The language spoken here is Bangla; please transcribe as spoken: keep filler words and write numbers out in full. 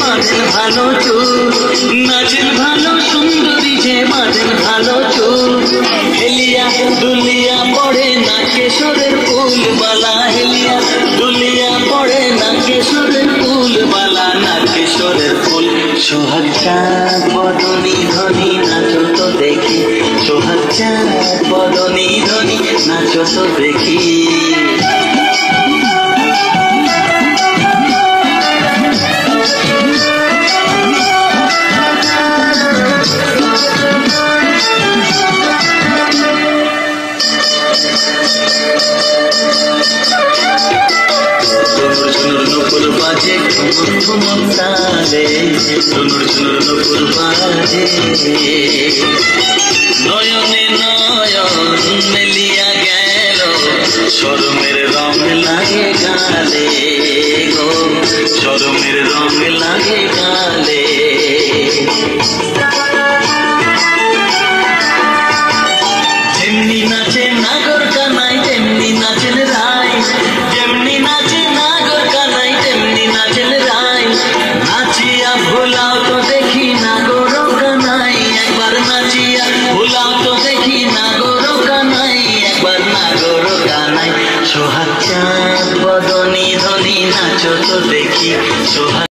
বাঁধেন ভালো চুল, নাচেন ভালো সুন্দরী যে বাঁধেন ভালো চুল। হেলিয়া দুলিয়া পড়ে না কেশরের ফুল বালা, হেলিয়া দুলিয়া পড়ে না কেশরের ফুল বালা, না কেশরের ফুল। সোহাগ চাঁদ বদনী ধনী নাচো তো দেখি, সোহাগ চাঁদ বদনী ধনী নাচো তো দেখি। নুপুর বাজে ঠুমুর ঠুমুর তালে, ঝুনুর ঝুনুর নুপুর বাজে। নয়নে নয়ন মেলিয়া গেল, শরমের রং লাগে গালে গো, শরমের রং লাগে গালে। যেমনি নাচে নাগর কানাই তেমনি নাচেন রাই, যেমনি নাচে নাগর কানাই তেমনি নাচেন রাই। নাচিয়া ভোলাও তো দেখি নাগর কানাই, একবার নাচিয়া ভোলাও তো দেখি নাগর কানাই, একবার নাগর কানাই। সোহাগ চাঁদ বদনী ধনী নাচো তো দেখি, সোহাগ